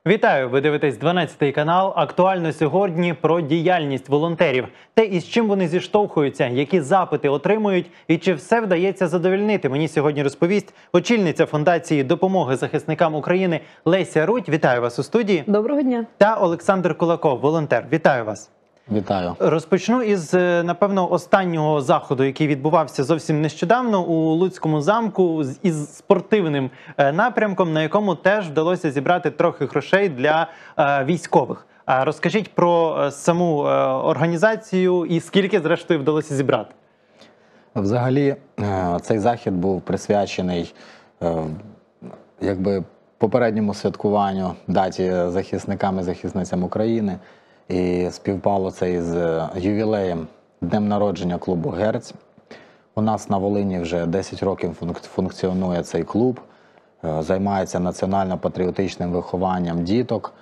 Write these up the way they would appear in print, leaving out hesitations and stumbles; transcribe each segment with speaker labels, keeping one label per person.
Speaker 1: Вітаю! Ви дивитесь 12-й канал. Актуально сьогодні про діяльність волонтерів. Те, із чим вони зіштовхуються, які запити отримують і чи все вдається задовольнити. Мені сьогодні розповість очільниця фондації допомоги захисникам України Леся Рудь. Вітаю вас у студії.
Speaker 2: Доброго дня.
Speaker 1: Та Олександр Кулаков, волонтер. Вітаю вас.
Speaker 3: Вітаю.
Speaker 1: Розпочну із, напевно, останнього заходу, який відбувався зовсім нещодавно у Луцькому замку із спортивним напрямком, на якому теж вдалося зібрати трохи грошей для військових. Розкажіть про саму організацію і скільки, зрештою, вдалося зібрати?
Speaker 3: Взагалі, цей захід був присвячений попередньому святкуванню даті захисникам і захисницям України. І співпало це із ювілеєм, днем народження клубу «Герць». У нас на Волині вже 10 років функціонує цей клуб, займається національно-патріотичним вихованням діток,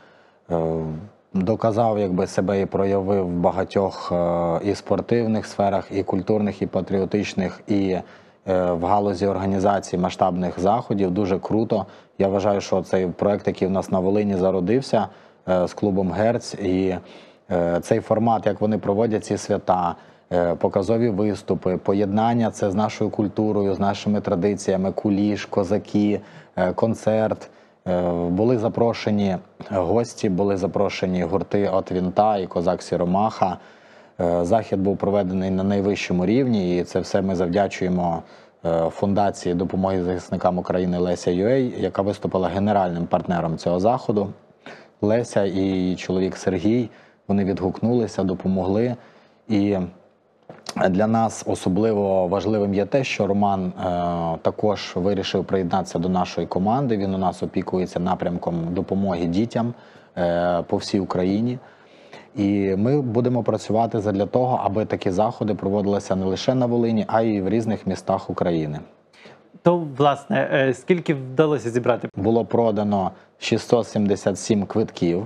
Speaker 3: доказав себе і проявив в багатьох і спортивних сферах, і культурних, і патріотичних, і в галузі організації масштабних заходів. Дуже круто. Я вважаю, що цей проєкт, який у нас на Волині зародився, з клубом «Герць», і цей формат, як вони проводять ці свята, показові виступи, поєднання це з нашою культурою, з нашими традиціями, куліш, козаки, концерт. Були запрошені гості, були запрошені гурти «От Вінта» і «Козак Сіромаха». Захід був проведений на найвищому рівні, і це все ми завдячуємо фундації допомоги захисникам України Леся.UA, яка виступила генеральним партнером цього заходу. Леся і її чоловік Сергій, вони відгукнулися, допомогли. І для нас особливо важливим є те, що Роман також вирішив приєднатися до нашої команди. Він у нас опікується напрямком допомоги дітям по всій Україні. І ми будемо працювати задля того, аби такі заходи проводилися не лише на Волині, а й в різних містах України.
Speaker 1: То, власне, скільки вдалося зібрати?
Speaker 3: Було продано 677 квитків,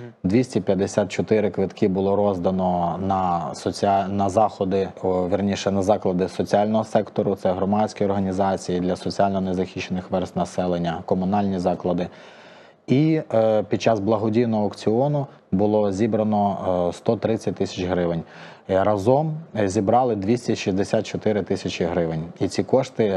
Speaker 3: 254 квитки було роздано на заходи, на заклади соціального сектору, це громадські організації для соціально незахищених верств населення, комунальні заклади. І під час благодійного аукціону було зібрано 130 тисяч гривень. Разом зібрали 264 тисячі гривень. І ці кошти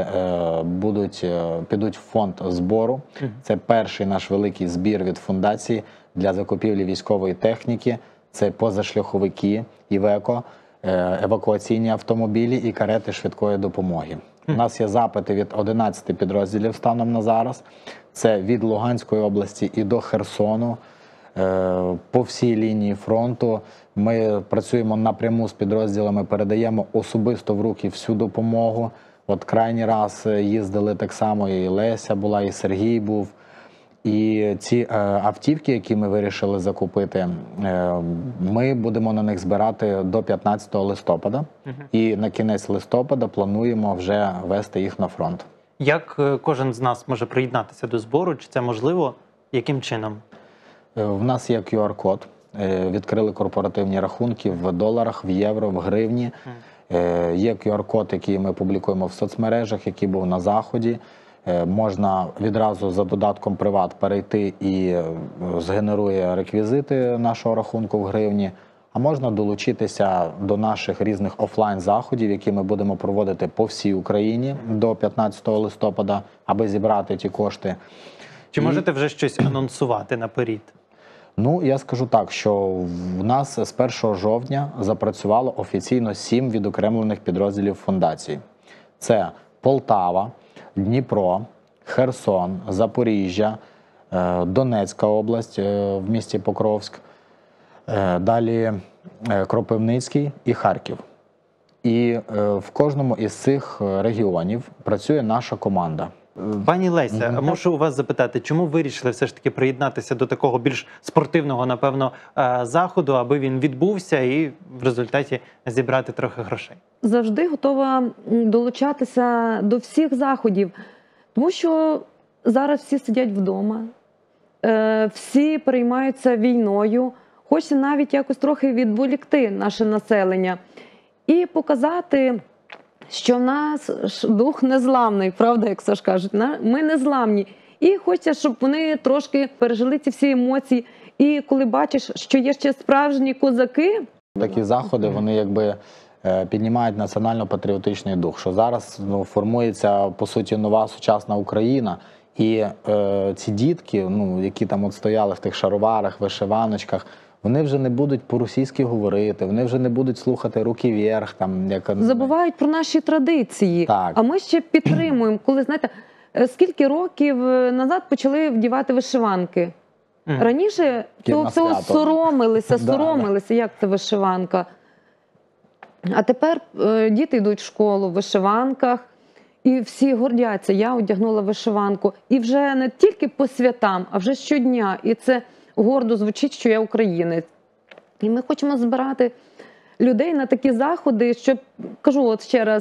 Speaker 3: підуть в фонд збору. Це перший наш великий збір від фундації для закупівлі військової техніки. Це позашляховики, ІВЕКО, евакуаційні автомобілі і карети швидкої допомоги. У нас є запити від 11 підрозділів станом на зараз. Це від Луганської області і до Херсону, по всій лінії фронту. Ми працюємо напряму з підрозділами, передаємо особисто в руки всю допомогу. От крайній раз їздили так само, і Леся була, і Сергій був. І ці автівки, які ми вирішили закупити, ми будемо на них збирати до 15 листопада. І на кінець листопада плануємо вже вести їх на фронт.
Speaker 1: Як кожен з нас може приєднатися до збору? Чи це можливо? Яким чином?
Speaker 3: В нас є QR-код. Відкрили корпоративні рахунки в доларах, в євро, в гривні. Є QR-код, який ми публікуємо в соцмережах, який був на заході. Можна відразу за додатком «Приват» перейти і згенерує реквізити нашого рахунку в гривні. А можна долучитися до наших різних офлайн-заходів, які ми будемо проводити по всій Україні до 15 листопада, аби зібрати ті кошти.
Speaker 1: Чи можете вже щось анонсувати наперед?
Speaker 3: Ну, я скажу так, що в нас з 1 жовтня запрацювало офіційно 7 відокремлених підрозділів фундації. Це Полтава, Дніпро, Херсон, Запоріжжя, Донецька область в місті Покровськ, далі Кропивницький і Харків. І в кожному із цих регіонів працює наша команда.
Speaker 1: Пані Леся, можу у вас запитати, чому вирішили все ж таки приєднатися до такого більш спортивного, напевно, заходу, аби він відбувся і в результаті зібрати трохи грошей?
Speaker 2: Завжди готова долучатися до всіх заходів, тому що зараз всі сидять вдома, всі переймаються війною, хочеться навіть якось трохи відволікти наше населення і показати, що в нас дух незламний, правда, як Саш кажуть, ми незламні. І хочеться, щоб вони трошки пережили ці всі емоції. І коли бачиш, що є ще справжні козаки,
Speaker 3: Такі заходи, вони якби піднімають національно-патріотичний дух, що зараз формується, по суті, нова сучасна Україна. І ці дітки, які там от стояли в тих шароварах, вишиваночках, вони вже не будуть по-російськи говорити, вони вже не будуть слухати «Руки вверх».
Speaker 2: забувають про наші традиції.
Speaker 3: Так.
Speaker 2: А ми ще підтримуємо. Коли, знаєте, скільки років назад почали вдівати вишиванки? Раніше того всього соромилися, як це вишиванка. А тепер діти йдуть в школу в вишиванках, і всі гордяться, я одягнула вишиванку. І вже не тільки по святам, а вже щодня. І це гордо звучить, що я українець. І ми хочемо збирати людей на такі заходи, щоб, кажу от ще раз,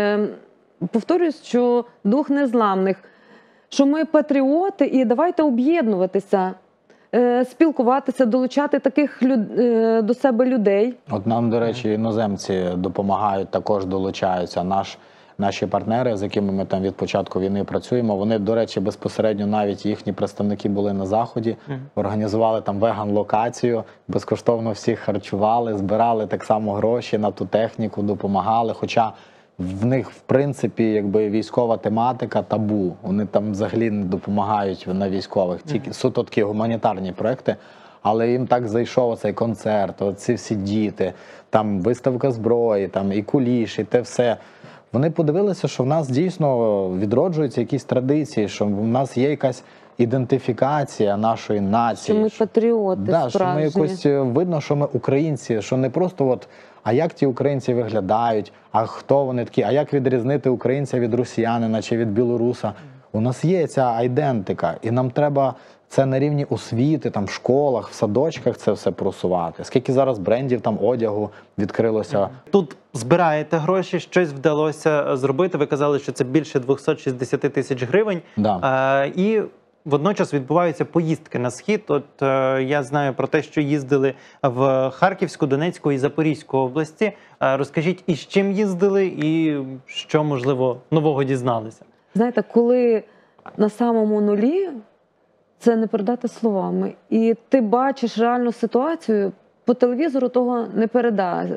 Speaker 2: повторюсь, що дух незламних, що ми патріоти і давайте об'єднуватися, спілкуватися, долучати таких до себе людей.
Speaker 3: От нам, до речі, іноземці допомагають, також долучаються. Наші партнери, з якими ми там від початку війни працюємо, вони, до речі, безпосередньо навіть їхні представники були на Заході, організували там веган-локацію, безкоштовно всіх харчували, збирали так само гроші на ту техніку, допомагали, хоча в них, в принципі, якби військова тематика табу. Вони там взагалі не допомагають на військових, тільки суто такі гуманітарні проекти. Але їм так зайшов цей концерт, оці всі діти, там виставка зброї, там і куліш, і те все. Вони подивилися, що в нас дійсно відроджуються якісь традиції, що в нас є якась ідентифікація нашої нації.
Speaker 2: Що ми патріоти
Speaker 3: да,
Speaker 2: справжні.
Speaker 3: що ми якось видно, що ми українці, що не просто от, а як ті українці виглядають, а хто вони такі, а як відрізнити українця від росіянина чи від білоруса. У нас є ця айдентика, і нам треба це на рівні освіти, там, в школах, в садочках це все просувати. Скільки зараз брендів там одягу відкрилося.
Speaker 1: Тут збираєте гроші, щось вдалося зробити. Ви казали, що це більше 260 тисяч гривень.
Speaker 3: Да.
Speaker 1: І водночас відбуваються поїздки на схід. От я знаю про те, що їздили в Харківську, Донецьку і Запорізьку області. Розкажіть, із чим їздили і що, можливо, нового дізналися? Знаєте,
Speaker 2: коли на самому нулі, це не передати словами. І ти бачиш реальну ситуацію, по телевізору того не передаш,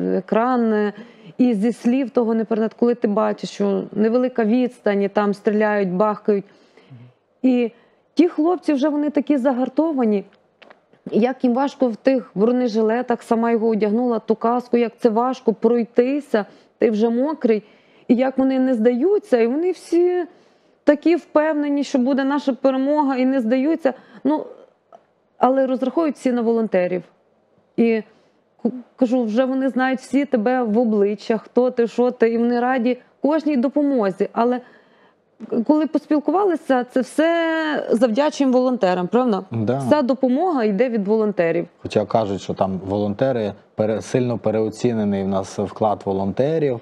Speaker 2: екран і зі слів того не передати. Коли ти бачиш, що невелика відстань, там стріляють, бахкають. І ті хлопці вже вони такі загартовані, як їм важко в тих бронежилетах, сама його одягнула, ту каску, як це важко пройтися, ти вже мокрий. І як вони не здаються, і вони всі такі впевнені, що буде наша перемога, і не здаються. Ну, але розраховують всі на волонтерів. І кажу, вже вони знають всі тебе в обличчя, хто ти, що ти, і вони раді кожній допомозі. Але коли поспілкувалися, це все завдячуємо волонтерам, правда?
Speaker 3: Да.
Speaker 2: Вся допомога йде від волонтерів.
Speaker 3: Хоча кажуть, що там волонтери, сильно переоцінений в нас вклад волонтерів.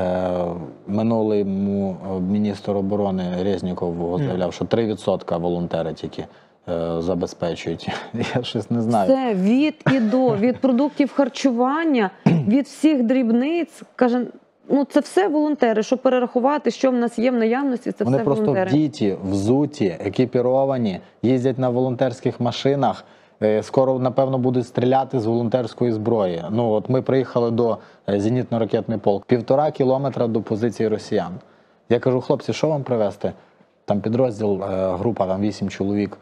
Speaker 3: Минулий міністр оборони Резніков заявляв, що 3% волонтери тільки забезпечують. Я щось не знаю.
Speaker 2: Це від і до, від продуктів харчування, від всіх дрібниць, каже, ну це все волонтери, щоб перерахувати, що в нас є в наявності, це
Speaker 3: вони
Speaker 2: все
Speaker 3: волонтери. Вони
Speaker 2: волонтери.
Speaker 3: просто вдіті, взуті, екіпіровані, їздять на волонтерських машинах. Скоро, напевно, будуть стріляти з волонтерської зброї. Ну, от ми приїхали до зенітно-ракетний полк. 1,5 кілометра до позиції росіян. Я кажу, хлопці, що вам привезти? Там підрозділ, група, там 8 чоловік,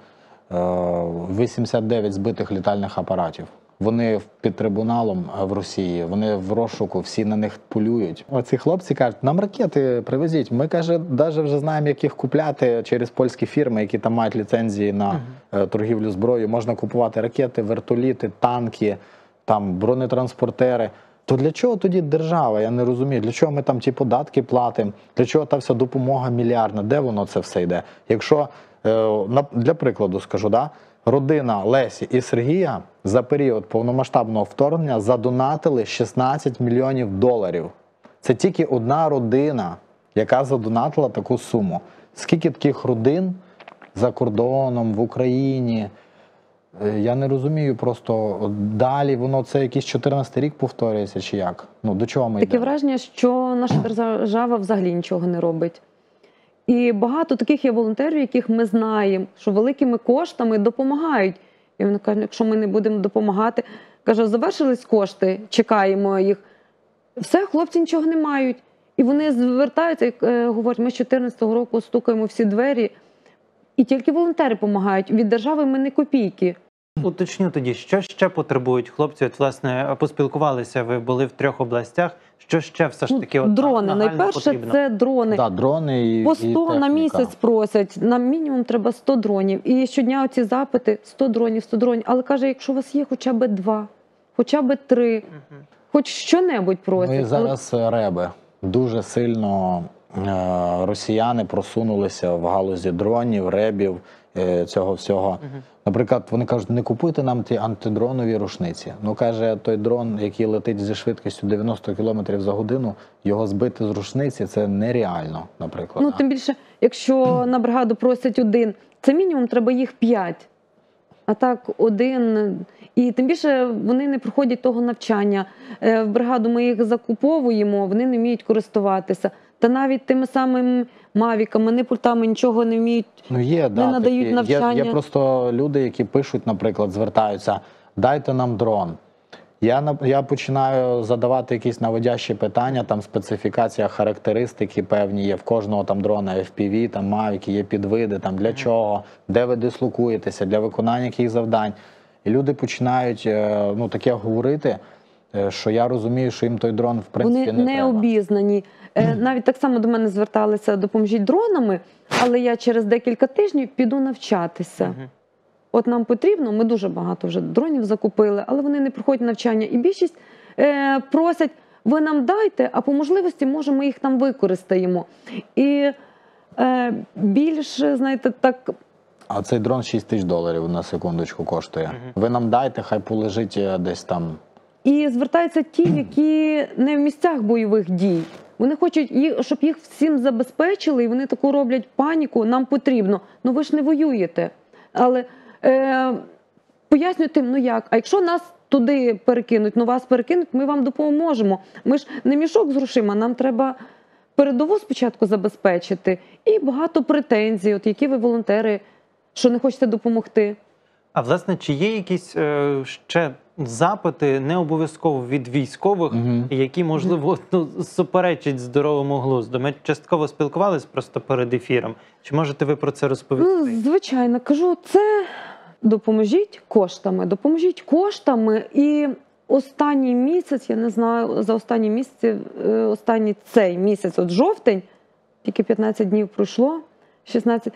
Speaker 3: 89 збитих літальних апаратів. Вони під трибуналом в Росії, вони в розшуку, всі на них полюють. Оці хлопці кажуть, нам ракети привезіть. Ми, каже, навіть вже знаємо, як їх купляти через польські фірми, які там мають ліцензії на торгівлю зброєю. Можна купувати ракети, вертоліти, танки, там, бронетранспортери. То для чого тоді держава? Я не розумію. Для чого ми там ті податки платимо? Для чого та вся допомога мільярдна? Де воно це все йде? Якщо, для прикладу скажу, да? Родина Лесі і Сергія за період повномасштабного вторгнення задонатили 16 мільйонів доларів. Це тільки одна родина, яка задонатила таку суму. Скільки таких родин за кордоном, в Україні? Я не розумію просто, далі воно це якийсь 14-й рік повторюється чи як? Ну, до чого ми
Speaker 2: Таке
Speaker 3: йдемо?
Speaker 2: враження, що наша держава взагалі нічого не робить. І багато таких є волонтерів, яких ми знаємо, що великими коштами допомагають. І вони кажуть, якщо ми не будемо допомагати, каже, завершились кошти, чекаємо їх. Все, хлопці нічого не мають. І вони звертаються, як говорять, ми з 2014 року стукаємо всі двері, і тільки волонтери допомагають. Від держави ми не копійки.
Speaker 1: Уточню тоді, що ще потребують хлопці? От, власне, поспілкувалися, ви були в 3 областях. Що ще все ж таки
Speaker 2: Дрони.
Speaker 1: нагально
Speaker 2: Найперше
Speaker 1: потрібно?
Speaker 2: це дрони.
Speaker 3: Да, дрони і
Speaker 2: По 100 на
Speaker 3: техніка.
Speaker 2: місяць просять. Нам мінімум треба 100 дронів. І щодня оці запити 100 дронів, 100 дронів. Але каже, якщо у вас є хоча б 2, хоча б 3, хоч що-небудь просять.
Speaker 3: Ну і зараз реби. Дуже сильно росіяни просунулися в галузі дронів, ребів, цього всього. Наприклад, вони кажуть, не купуйте нам ті антидронові рушниці. Ну, каже, той дрон, який летить зі швидкістю 90 км за годину, його збити з рушниці – це нереально, наприклад.
Speaker 2: Ну, тим більше, якщо на бригаду просять 1, це мінімум треба їх 5. А так 1. І тим більше вони не проходять того навчання. В бригаду ми їх закуповуємо, вони не вміють користуватися. Та навіть тими самими мавіками, не пультами, нічого не вміють,
Speaker 3: Ну, є,
Speaker 2: не надають
Speaker 3: такі.
Speaker 2: навчання.
Speaker 3: Є просто люди, які пишуть, наприклад, звертаються, дайте нам дрон. Я починаю задавати якісь наводящі питання, там специфікація, характеристики певні є в кожного там дрона FPV, там мавіки, є підвиди, там для чого, де ви дислокуєтеся, для виконання яких завдань. І люди починають ну, таке говорити, що я розумію, що їм той дрон в принципі
Speaker 2: Вони не
Speaker 3: треба.
Speaker 2: обізнані. Навіть так само до мене зверталися, допоможіть дронами, але я через декілька тижнів піду навчатися. От нам потрібно, ми дуже багато вже дронів закупили, але вони не проходять навчання. І більшість просять, ви нам дайте, а по можливості, може, ми їх там використаємо. І більше, знаєте, так...
Speaker 3: А цей дрон $6000 на секундочку коштує. Ви нам дайте, хай полежить десь там.
Speaker 2: І звертаються ті, які не в місцях бойових дій. Вони хочуть, щоб їх всім забезпечили, і вони таку роблять паніку, нам потрібно. Ну ви ж не воюєте. Але пояснюйте, ну як, а якщо нас туди перекинуть, ну вас перекинуть, ми вам допоможемо. Ми ж не мішок з грошима, нам треба передову спочатку забезпечити. І багато претензій, от які ви волонтери, що не хочете допомогти.
Speaker 1: А власне, чи є якісь ще запити, не обов'язково від військових, які, можливо, ну, суперечать здоровому глузду? Ми частково спілкувалися просто перед ефіром. Чи можете ви про це розповісти?
Speaker 2: Ну, звичайно, кажу, це допоможіть коштами. І останній місяць, я не знаю, за останні місяці, останній цей місяць, от жовтень, тільки 15 днів пройшло, 16,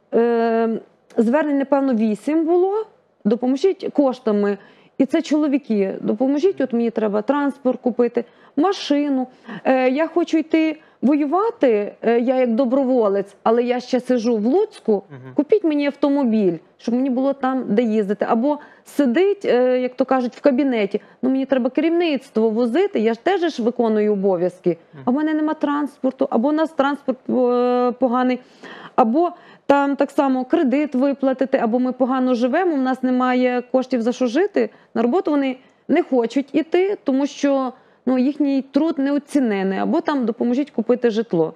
Speaker 2: звернень, напевно, 8 було, допоможіть коштами. І це чоловіки, допоможіть, от мені треба транспорт купити, машину. Я хочу йти воювати, я як доброволець, але я ще сиджу в Луцьку, купіть мені автомобіль, щоб мені було там, де їздити. Або сидить, як то кажуть, в кабінеті, ну мені треба керівництво возити, я ж теж виконую обов'язки, а в мене нема транспорту, або у нас транспорт поганий, або там так само кредит виплатити, або ми погано живемо, у нас немає коштів за що жити, на роботу вони не хочуть іти, тому що ну, їхній труд не оцінений, або там допоможіть купити житло.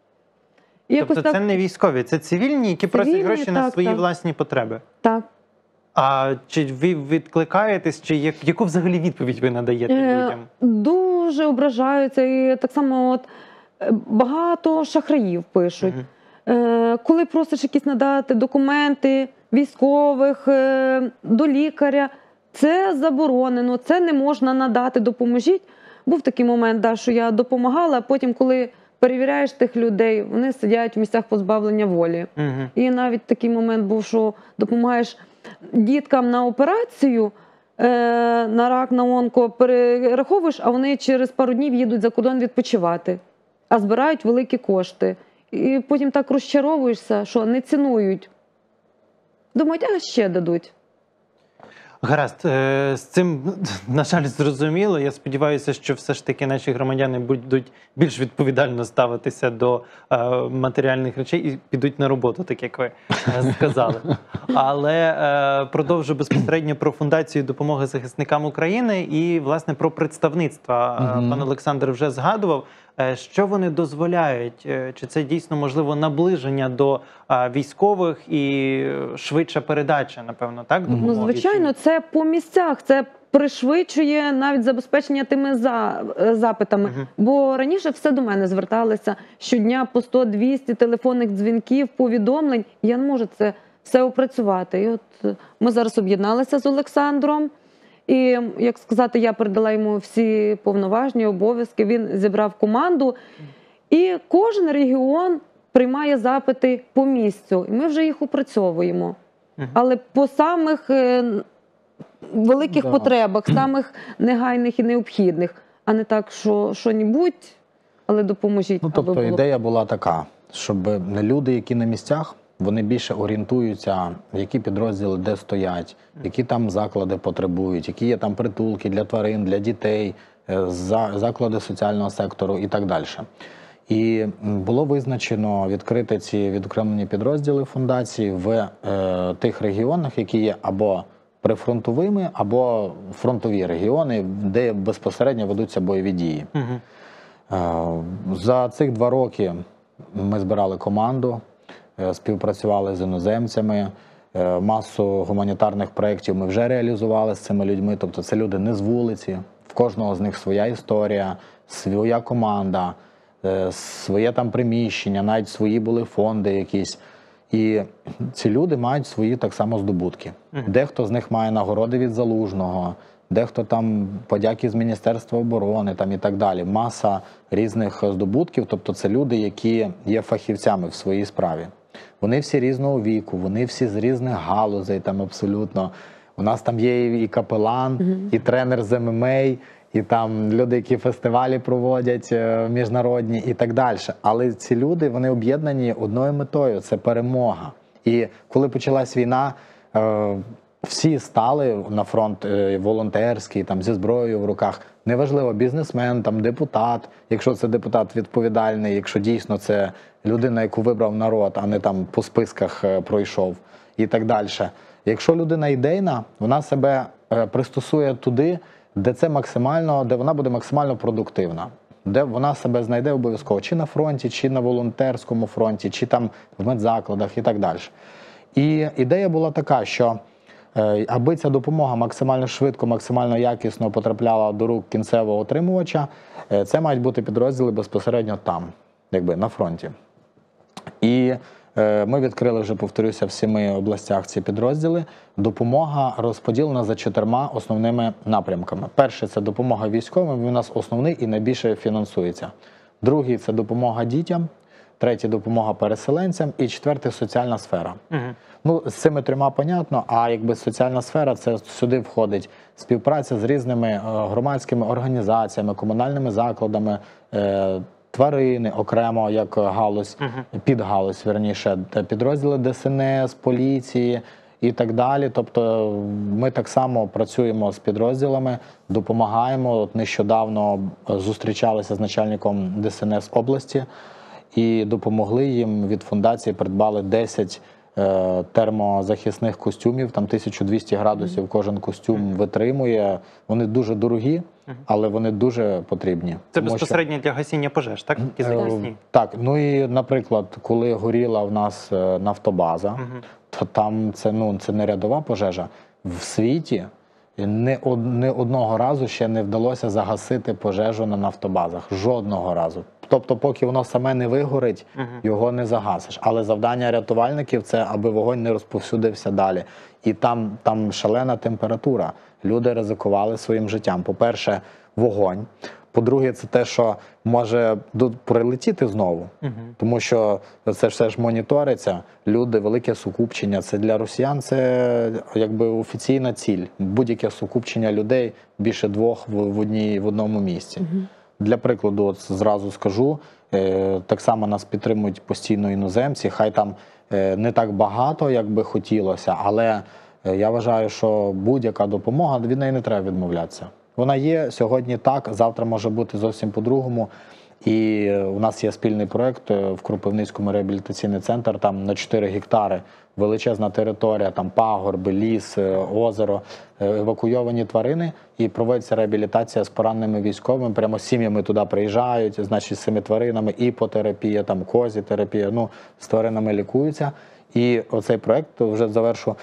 Speaker 2: І
Speaker 1: тобто це не військові, це цивільні, які просять гроші на свої власні потреби?
Speaker 2: Так.
Speaker 1: А чи ви відкликаєтесь, чи яку взагалі відповідь ви надаєте людям?
Speaker 2: Дуже ображаються, і так само от, багато шахраїв пишуть. Коли просиш якісь надати документи військових, до лікаря, це заборонено, це не можна надати, допоможіть. Був такий момент, да, що я допомагала, а потім, коли перевіряєш тих людей, вони сидять в місцях позбавлення волі. І навіть такий момент був, що допомагаєш діткам на операцію, на рак, на онко, перераховуєш, а вони через пару днів їдуть за кордон відпочивати, а збирають великі кошти. І потім так розчаровуєшся, що не цінують. Думають, а ще дадуть.
Speaker 1: Гаразд, з цим, на жаль, зрозуміло. Я сподіваюся, що все ж таки наші громадяни будуть більш відповідально ставитися до матеріальних речей і підуть на роботу, так як ви сказали. Але продовжу безпосередньо про фундацію допомоги захисникам України і, власне, про представництва. Пан Олександр вже згадував. Що вони дозволяють? Чи це дійсно, можливо, наближення до військових і швидша передача, напевно, так?
Speaker 2: Ну,
Speaker 1: допомоги?
Speaker 2: звичайно, це по місцях, це пришвидшує навіть забезпечення тими запитами. Бо раніше все до мене зверталися щодня по 100-200 телефонних дзвінків, повідомлень. Я не можу це все опрацювати. І от ми зараз об'єдналися з Олександром. І, як сказати, я передала йому всі повноваження, обов'язки, він зібрав команду. І кожен регіон приймає запити по місцю. І ми вже їх опрацьовуємо. Але по самих великих потребах, самих негайних і необхідних, а не так, що-небудь, але допоможіть.
Speaker 3: Ну, тобто ідея була така, щоб люди, які на місцях, вони більше орієнтуються, які підрозділи де стоять, які там заклади потребують, які є там притулки для тварин, для дітей, заклади соціального сектору і так далі. І було визначено відкрити ці відокремлені підрозділи фундації в тих регіонах, які є або прифронтовими, або фронтові регіони, де безпосередньо ведуться бойові дії. За цих 2 роки ми збирали команду, співпрацювали з іноземцями, масу гуманітарних проєктів ми вже реалізували з цими людьми. Тобто це люди не з вулиці, в кожного з них своя історія, своя команда, своє там приміщення, навіть свої були фонди якісь. І ці люди мають свої так само здобутки. Дехто з них має нагороди від Залужного, дехто там подяки з Міністерства оборони там, і так далі. Маса різних здобутків, тобто це люди, які є фахівцями в своїй справі. Вони всі різного віку, вони всі з різних галузей там абсолютно. У нас там є і капелан, і тренер з ММА, і там люди, які фестивалі проводять міжнародні і так далі. Але ці люди, вони об'єднані одною метою – це перемога. І коли почалась війна, всі стали на фронт волонтерський, там, зі зброєю в руках. Неважливо, бізнесмен, там, депутат, якщо це депутат відповідальний, якщо дійсно це людина, яку вибрав народ, а не там по списках пройшов і так далі. Якщо людина ідейна, вона себе пристосує туди, де це максимально, де вона буде максимально продуктивна, де вона себе знайде обов'язково, чи на фронті, чи на волонтерському фронті, чи там в медзакладах і так далі. І ідея була така, що аби ця допомога максимально швидко, максимально якісно потрапляла до рук кінцевого отримувача, це мають бути підрозділи безпосередньо там, якби на фронті. І ми відкрили вже, повторюся, в 7 областях ці підрозділи. Допомога розподілена за 4 основними напрямками. Перший – це допомога військовим, він у нас основний і найбільше фінансується. Другий – це допомога дітям. Третій – допомога переселенцям. І четвертий – соціальна сфера. Ну, з цими 3 понятно, а якби соціальна сфера – це сюди входить співпраця з різними громадськими організаціями, комунальними закладами, тварини окремо, як галузь, підгалузь, верніше, підрозділи ДСНС, поліції і так далі. Тобто ми так само працюємо з підрозділами, допомагаємо. От нещодавно зустрічалися з начальником ДСНС області і допомогли їм, від фундації придбали 10 термозахисних костюмів, там 1200 градусів кожен костюм витримує. Вони дуже дорогі, але вони дуже потрібні.
Speaker 1: Це безпосередньо для гасіння пожеж, так?
Speaker 3: Так, ну і, наприклад, коли горіла в нас нафтобаза, то там це не рядова пожежа. В світі не одного разу ще не вдалося загасити пожежу на нафтобазах. Жодного разу. Тобто, поки воно саме не вигорить, його не загасиш. Але завдання рятувальників – це, аби вогонь не розповсюдився далі. І там шалена температура. Люди ризикували своїм життям. По-перше, вогонь. По-друге, це те, що може прилетіти знову. Тому що це все ж моніториться. Люди, велике сукупчення. Це для росіян це якби офіційна ціль. Будь-яке сукупчення людей, більше 2 в одному місці. Для прикладу, от зразу скажу, так само нас підтримують постійно іноземці, хай там не так багато, як би хотілося, але я вважаю, що будь-яка допомога, від неї не треба відмовлятися. Вона є сьогодні так, завтра може бути зовсім по-другому. І у нас є спільний проєкт в Кропивницькому реабілітаційний центр, там на 4 гектари, величезна територія, там пагорби, ліс, озеро, евакуйовані тварини, і проводиться реабілітація з пораненими військовими, прямо сім'ями туди приїжджають, значить з цими тваринами, іпотерапія, там козітерапія, ну, з тваринами лікуються. І оцей проєкт вже завершу.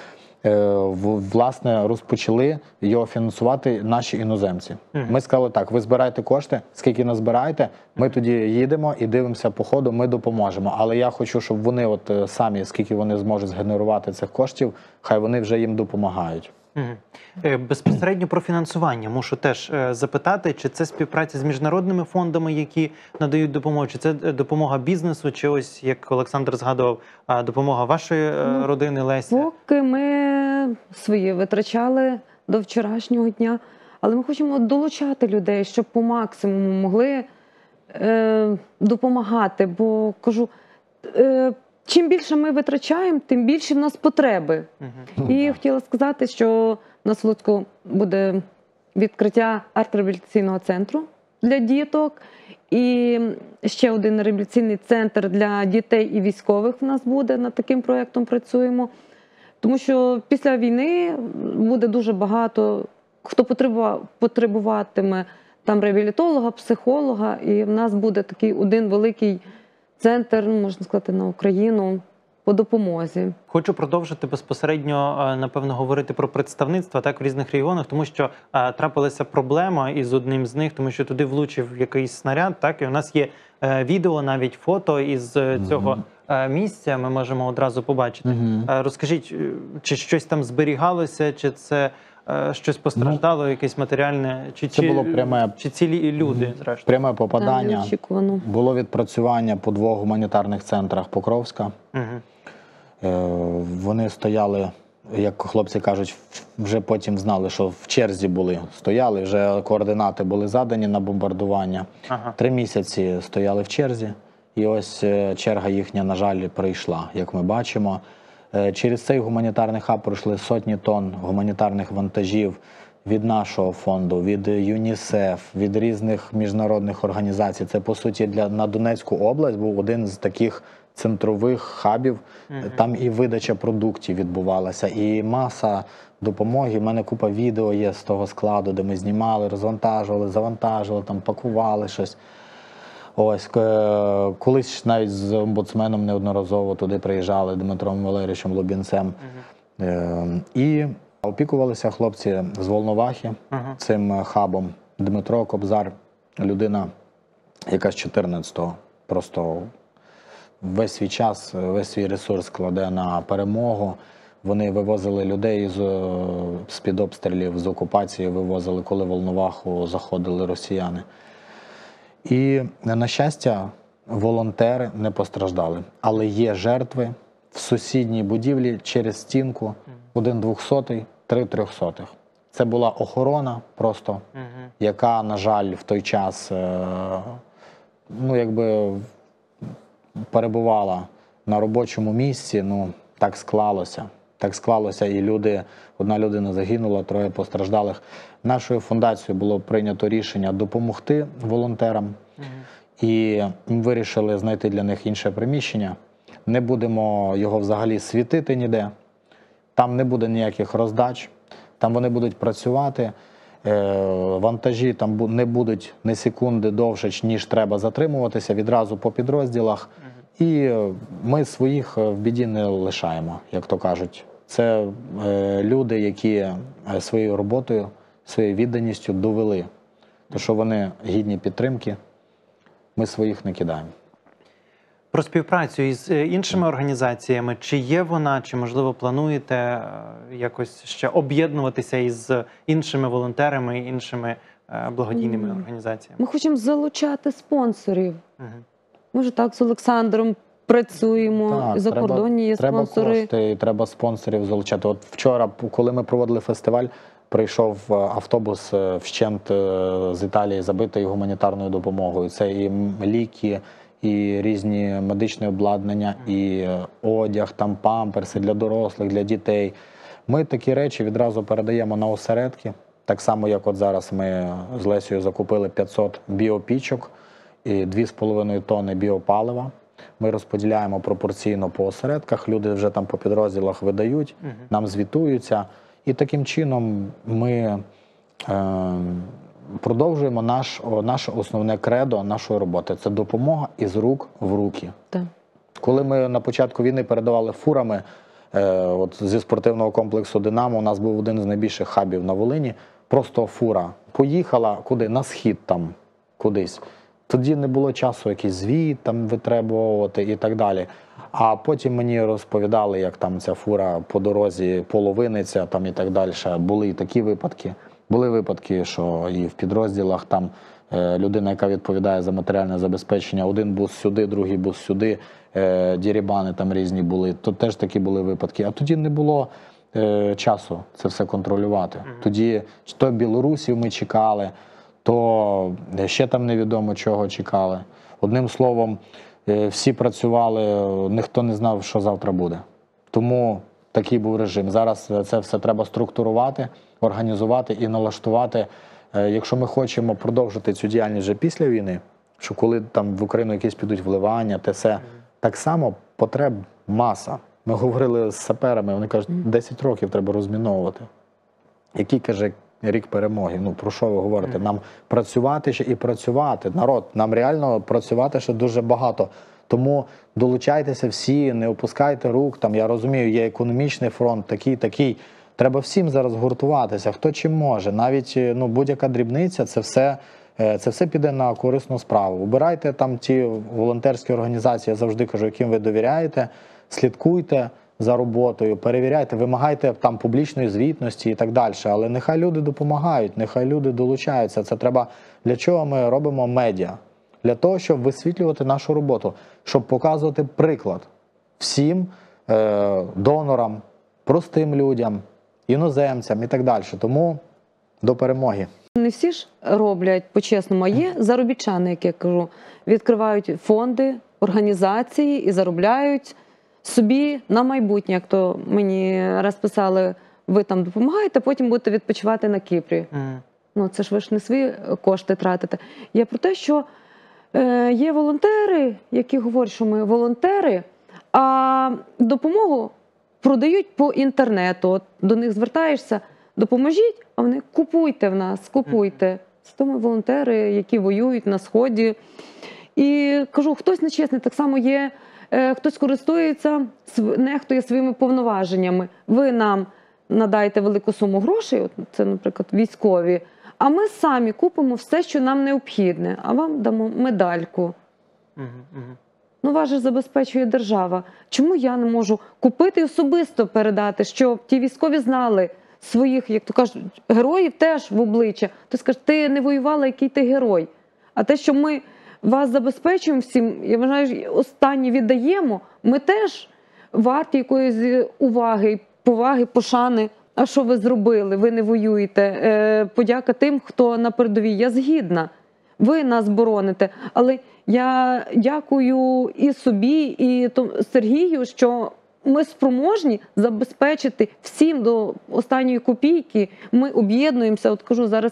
Speaker 3: Власне, розпочали його фінансувати наші іноземці. Ми сказали так, ви збирайте кошти, скільки назбираєте, ми тоді їдемо і дивимося по ходу, ми допоможемо. Але я хочу, щоб вони от самі, скільки вони зможуть згенерувати цих коштів, хай вони вже їм допомагають.
Speaker 1: Безпосередньо про фінансування мушу теж запитати, чи це співпраця з міжнародними фондами, які надають допомогу, чи це допомога бізнесу, чи ось, як Олександр згадував, допомога вашої родини Лесі?
Speaker 2: Поки ми свої витрачали до вчорашнього дня, але ми хочемо долучати людей, щоб по максимуму могли допомагати, бо, кажу, чим більше ми витрачаємо, тим більше в нас потреби. І хотіла сказати, що у нас в Луцьку буде відкриття арт-реабілітаційного центру для діток. І ще один реабілітаційний центр для дітей і військових в нас буде, над таким проєктом працюємо. Тому що після війни буде дуже багато, хто потребуватиме там реабілітолога, психолога, і в нас буде такий один великий центр, можна сказати, на Україну по допомозі.
Speaker 1: Хочу продовжити безпосередньо, напевно, говорити про представництва так в різних регіонах, тому що трапилася проблема із одним з них, тому що туди влучив якийсь снаряд, так, і у нас є відео, навіть фото із цього місця, ми можемо одразу побачити. Розкажіть, чи щось там зберігалося, чи це щось постраждало, якесь матеріальне,
Speaker 3: це було пряме,
Speaker 1: чи цілі люди, зрештою?
Speaker 3: Пряме попадання.
Speaker 2: Неочікувано.
Speaker 3: Було відпрацювання по 2 гуманітарних центрах Покровська. Вони стояли, як хлопці кажуть, вже потім знали, що в черзі були, стояли, вже координати були задані на бомбардування. 3 місяці стояли в черзі, і ось черга їхня, на жаль, прийшла, як ми бачимо. Через цей гуманітарний хаб пройшли сотні тонн гуманітарних вантажів від нашого фонду, від ЮНІСЕФ, від різних міжнародних організацій. Це, по суті, на Донецьку область був один з таких центрових хабів. Там і видача продуктів відбувалася, і маса допомоги. У мене купа відео є з того складу, де ми знімали, розвантажували, завантажували, там пакували щось. Ось, колись навіть з омбудсменом неодноразово туди приїжджали, Дмитром Валерійовичем Лубінцем. І опікувалися хлопці з Волновахи цим хабом. Дмитро Кобзар, людина, яка з 14-го просто весь свій час, весь свій ресурс кладе на перемогу. Вони вивозили людей з-під обстрілів, з окупації вивозили, коли в Волноваху заходили росіяни. І, на щастя, волонтери не постраждали. Але є жертви в сусідній будівлі через стінку, 1 200-й, 3 300-х. Це була охорона просто, яка, на жаль, в той час перебувала на робочому місці. Так склалося. Так склалося, і одна людина загинула, 3 постраждалих. Нашою фундацією було прийнято рішення допомогти волонтерам. І ми вирішили знайти для них інше приміщення. Не будемо його взагалі світити ніде. Там не буде ніяких роздач. Там вони будуть працювати. Вантажі там не будуть ні секунди довше, ніж треба затримуватися. Відразу по підрозділах. І ми своїх в біді не лишаємо, як то кажуть. Це люди, які своєю роботою, своєю відданістю довели, що вони гідні підтримки, ми своїх не кидаємо.
Speaker 1: Про співпрацю із іншими організаціями, чи є вона, чи, можливо, плануєте якось ще об'єднуватися із іншими волонтерами, іншими благодійними організаціями?
Speaker 2: Ми хочемо залучати спонсорів. Ми вже так з Олександром працюємо, закордонні є спонсори.
Speaker 3: Треба кошти, треба спонсорів залучати. От вчора, коли ми проводили фестиваль, прийшов автобус вщент з Італії, забитий гуманітарною допомогою. Це і ліки, і різні медичне обладнання, і одяг, там памперси для дорослих, для дітей. Ми такі речі відразу передаємо на осередки. Так само, як от зараз ми з Лесею закупили 500 біопічок і 2,5 тонни біопалива. Ми розподіляємо пропорційно по осередках, люди вже там по підрозділах видають, нам звітуються. І таким чином ми продовжуємо наше основне кредо нашої роботи. Це допомога із рук в руки.
Speaker 2: Так.
Speaker 3: Коли ми на початку війни передавали фурами, от зі спортивного комплексу «Динамо», у нас був один з найбільших хабів на Волині, просто фура поїхала куди? На схід там кудись. Тоді не було часу якийсь звіт там витребувати і так далі. А потім мені розповідали, як там ця фура по дорозі половиниться там і так далі. Були і такі випадки. Були випадки, що і в підрозділах там людина, яка відповідає за матеріальне забезпечення, один бус сюди, другий бус сюди, дірібани там різні були. То теж такі були випадки. А тоді не було часу це все контролювати. Тоді то білорусів ми чекали, то ще там невідомо чого чекали. Одним словом, всі працювали, ніхто не знав, що завтра буде. Тому такий був режим. Зараз це все треба структурувати, організувати і налаштувати. Якщо ми хочемо продовжити цю діяльність вже після війни, що коли там в Україну якісь підуть вливання, те все, так само потреб маса. Ми говорили з саперами, вони кажуть, 10 років треба розміновувати. Який, каже, рік перемоги? Ну, про що ви говорите? Нам працювати ще і працювати. Народ, нам реально працювати ще дуже багато. Тому долучайтеся всі, не опускайте рук. Там, я розумію, є економічний фронт, такий. Треба всім зараз гуртуватися, хто чим може. Навіть будь-яка дрібниця, це все піде на корисну справу. Обирайте там ті волонтерські організації, я завжди кажу, яким ви довіряєте, слідкуйте за роботою, перевіряйте, вимагайте там публічної звітності і так далі. Але нехай люди допомагають, нехай люди долучаються. Це треба, для чого ми робимо медіа? Для того, щоб висвітлювати нашу роботу, щоб показувати приклад всім донорам, простим людям, іноземцям і так далі. Тому до перемоги.
Speaker 2: Не всі ж роблять по-чесному, а є заробітчани, як я кажу, відкривають фонди, організації і заробляють собі на майбутнє, як то мені раз писали, ви там допомагаєте, потім будете відпочивати на Кіпрі. Ну, це ж ви ж не свої кошти тратите. Я про те, що є волонтери, які говорять, що ми волонтери, а допомогу продають по інтернету. От до них звертаєшся, допоможіть, а вони купуйте в нас, купуйте. Це тому волонтери, які воюють на Сході. І кажу, хтось нечесний, так само є, хтось користується, нехтує своїми повноваженнями. Ви нам надайте велику суму грошей, от це, наприклад, військові, а ми самі купимо все, що нам необхідне, а вам дамо медальку. Ну, вас же забезпечує держава. Чому я не можу купити і особисто передати, щоб ті військові знали своїх, як то кажуть, героїв теж в обличчя? Ти скажеш, ти не воювала, який ти герой. А те, що ми вас забезпечуємо всім, я вважаю, останнє віддаємо, ми теж варті якоїсь уваги, поваги, пошани. А що ви зробили? Ви не воюєте. Подяка тим, хто на передовій. Я згідна. Ви нас бороните. Але я дякую і собі, і Сергію, що ми спроможні забезпечити всім до останньої копійки. Ми об'єднуємося. От кажу, зараз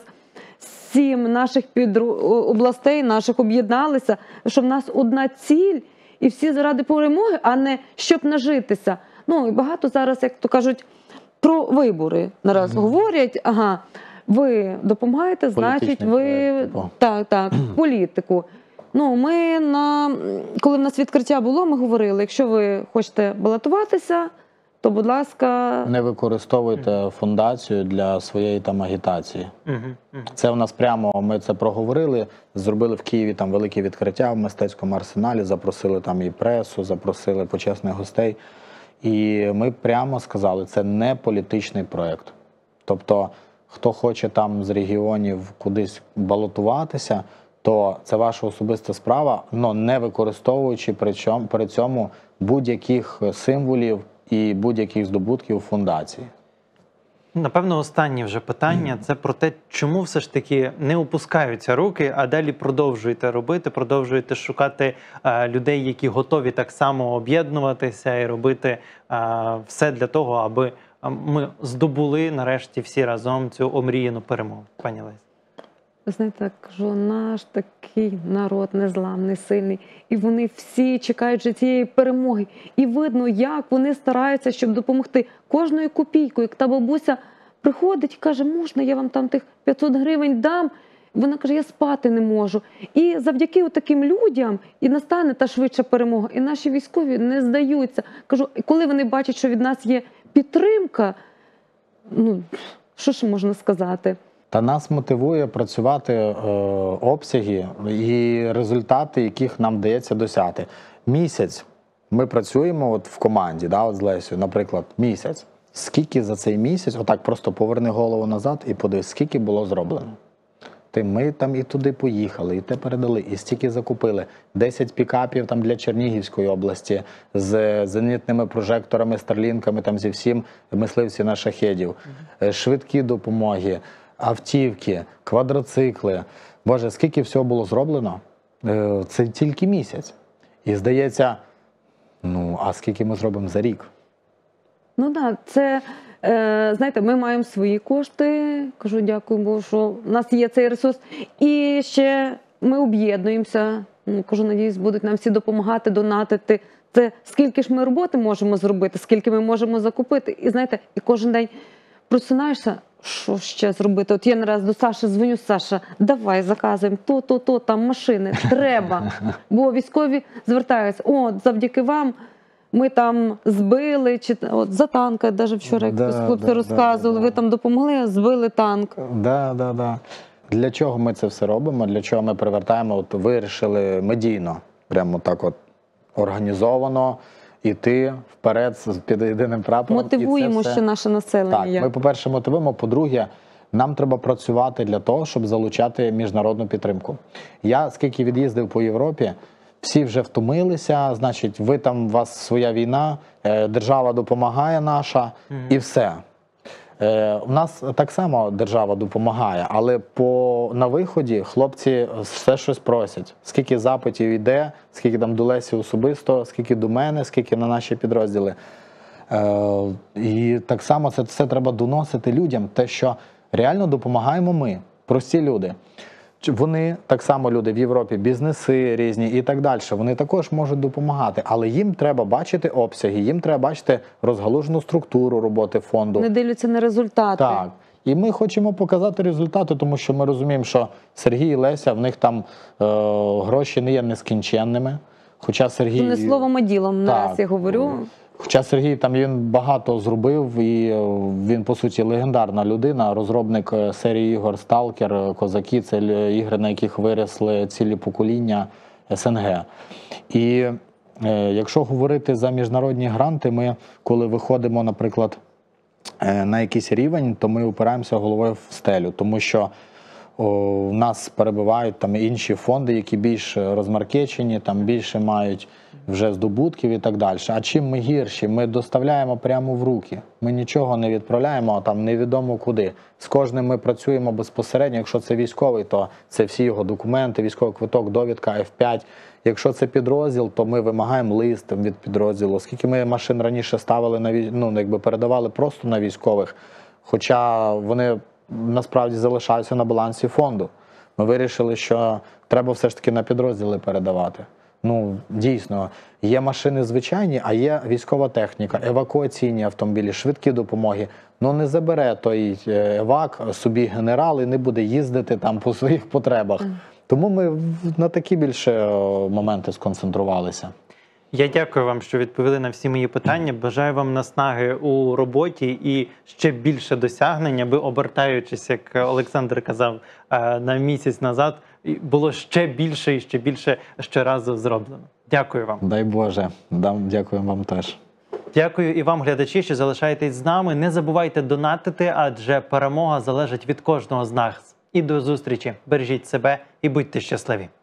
Speaker 2: 7 наших областей наших об'єдналися, що в нас одна ціль, і всі заради перемоги, а не щоб нажитися. Ну, і багато зараз, як то кажуть, про вибори нараз говорять, ага, ви допомагаєте, значить, ви так, політику. Ну, ми коли в нас відкриття було, ми говорили, якщо ви хочете балотуватися, то, будь ласка...
Speaker 3: Не використовуйте фундацію для своєї там агітації. Це в нас прямо, ми це проговорили, зробили в Києві там велике відкриття в мистецькому арсеналі, запросили там і пресу, запросили почесних гостей. І ми прямо сказали, це не політичний проєкт. Тобто, хто хоче там з регіонів кудись балотуватися, то це ваша особиста справа, але не використовуючи при цьому будь-яких символів і будь-яких здобутків фундації.
Speaker 1: Напевно, останнє вже питання – це про те, чому все ж таки не опускаються руки, а далі продовжуєте робити, продовжуєте шукати людей, які готові так само об'єднуватися і робити все для того, аби ми здобули нарешті всі разом цю омріяну перемогу. Пані Лесь.
Speaker 2: Ви знаєте, я кажу, наш такий народ незламний, сильний. І вони всі чекають вже цієї перемоги. І видно, як вони стараються, щоб допомогти. Кожною копійкою, як та бабуся приходить і каже, можна, я вам там тих 500 гривень дам? Вона каже, я спати не можу. І завдяки таким людям і настане та швидша перемога. І наші військові не здаються. Кажу, коли вони бачать, що від нас є підтримка, ну, що ж можна сказати?
Speaker 3: Та нас мотивує працювати обсяги і результати, яких нам вдається досягти. Місяць ми працюємо от в команді, да, от з Лесею, наприклад, місяць. Скільки за цей місяць, отак просто поверни голову назад і подивись, скільки було зроблено. Ми там і туди поїхали, і те передали, і стільки закупили. 10 пікапів там для Чернігівської області з зенітними прожекторами, старлінками, там зі всім мисливці на шахедів. Швидкі допомоги, автівки, квадроцикли. Боже, скільки всього було зроблено? Це тільки місяць. І здається, ну, а скільки ми зробимо за рік?
Speaker 2: Ну так, це, знаєте, ми маємо свої кошти, кажу, дякую Богу, що в нас є цей ресурс. І ще ми об'єднуємося, ну, кажу, надіюсь, будуть нам всі допомагати, донатити. Це скільки ж ми роботи можемо зробити, скільки ми можемо закупити. І знаєте, і кожен день просинаєшся, що ще зробити? От я не раз до Саші дзвоню, Саша, давай заказуємо то, там машини, треба. Бо військові звертаються, о, завдяки вам ми там збили, чи от за танка, навіть вчора якось хлопці розказували, ви там допомогли, збили танк.
Speaker 3: Да. Для чого ми це все робимо? Для чого ми привертаємо? От вирішили медійно, прямо так от організовано іти вперед під єдиним прапором.
Speaker 2: Мотивуємо ще наше населення.
Speaker 3: Так, ми, по-перше, мотивуємо, по-друге, нам треба працювати для того, щоб залучати міжнародну підтримку. Я, скільки від'їздив по Європі, всі вже втомилися, значить, ви там, у вас своя війна, держава допомагає наша, і все. У нас так само держава допомагає, але на виході хлопці все щось просять. Скільки запитів йде, скільки там до Лесі особисто, скільки до мене, скільки на наші підрозділи. І так само це все треба доносити людям, те, що реально допомагаємо ми, прості люди. Вони, так само люди в Європі, бізнеси різні і так далі, вони також можуть допомагати, але їм треба бачити обсяги, їм треба бачити розгалужену структуру роботи фонду.
Speaker 2: Не дивляться на результати.
Speaker 3: Так. І ми хочемо показати результати, тому що ми розуміємо, що Сергій і Леся, в них там гроші не є нескінченними. Хоча Сергій...
Speaker 2: Це не словом, а ділом,
Speaker 3: Так.
Speaker 2: раз я говорю.
Speaker 3: Хоча Сергій там він багато зробив, і він, по суті, легендарна людина, розробник серії ігор «Сталкер», «Козаки», це ігри, на яких виросли цілі покоління СНГ. І якщо говорити за міжнародні гранти, ми, коли виходимо, наприклад, на якийсь рівень, то ми опираємося головою в стелю, тому що у нас перебувають там інші фонди, які більш розмаркечені, там більше мають вже здобутків і так далі. А чим ми гірші? Ми доставляємо прямо в руки. Ми нічого не відправляємо, а там невідомо куди. З кожним ми працюємо безпосередньо. Якщо це військовий, то це всі його документи, військовий квиток, довідка, F5. Якщо це підрозділ, то ми вимагаємо лист від підрозділу. Скільки ми машин раніше ставили передавали просто на військових, хоча вони насправді залишаються на балансі фонду. Ми вирішили, що треба все ж таки на підрозділи передавати. Ну, дійсно, є машини звичайні, а є військова техніка, евакуаційні автомобілі, швидкі допомоги. Ну, не забере той евак собі генерал і не буде їздити там по своїх потребах. Тому ми на такі більше моменти сконцентрувалися.
Speaker 1: Я дякую вам, що відповіли на всі мої питання. Бажаю вам наснаги у роботі і ще більше досягнень, аби, обертаючись, як Олександр казав, на місяць назад, було ще більше і ще більше щоразу зроблено. Дякую вам.
Speaker 3: Дай Боже. Дякую вам теж.
Speaker 1: Дякую і вам, глядачі, що залишаєтесь з нами. Не забувайте донатити, адже перемога залежить від кожного з нас. І до зустрічі. Бережіть себе і будьте щасливі.